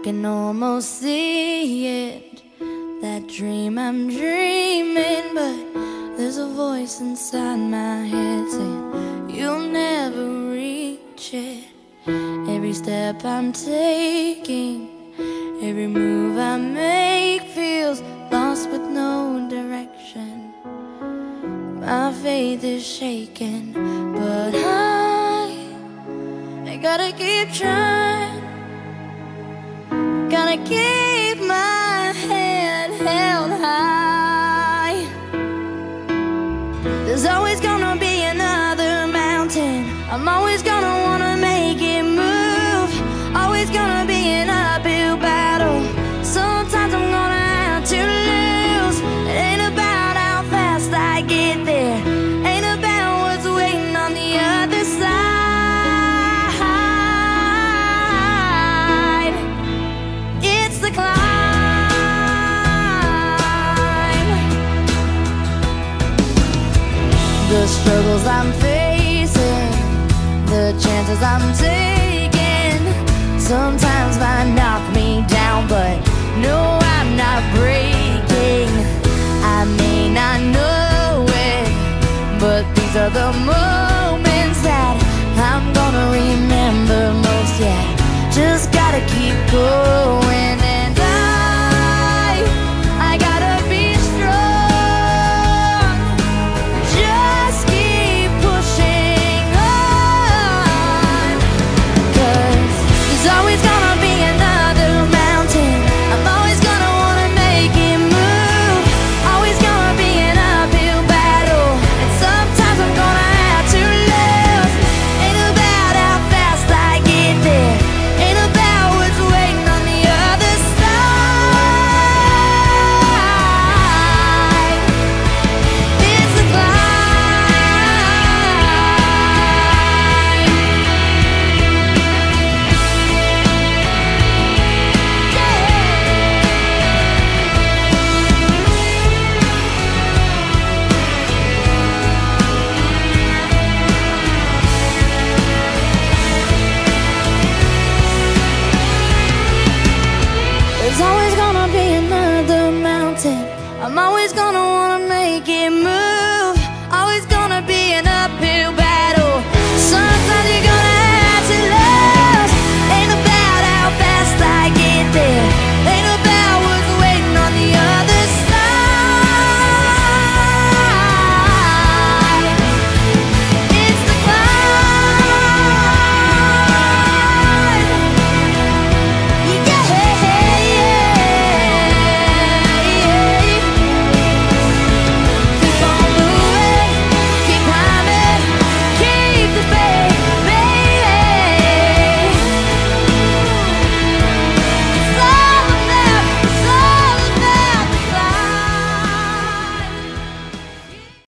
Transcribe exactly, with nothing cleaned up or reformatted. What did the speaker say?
can almost see it, that dream I'm dreaming, but there's a voice inside my head saying you'll never reach it. Every step I'm taking, every move I make feels lost with no direction. My faith is shaking, but I, I gotta keep trying. Gotta keep my head held high. There's always gonna be another mountain. I'm always gonna wanna make it move. Always gonna be an uphill battle. Sometimes I'm gonna have to lose. It ain't about how fast I get there, ain't about what's waiting on the other side. It's the climb. The struggles I'm facing, the chances I'm taking, sometimes might knock me down, but no, I'm not breaking. I may not know it, but these are the moments that I'm gonna remember most. Yeah, just gotta keep going.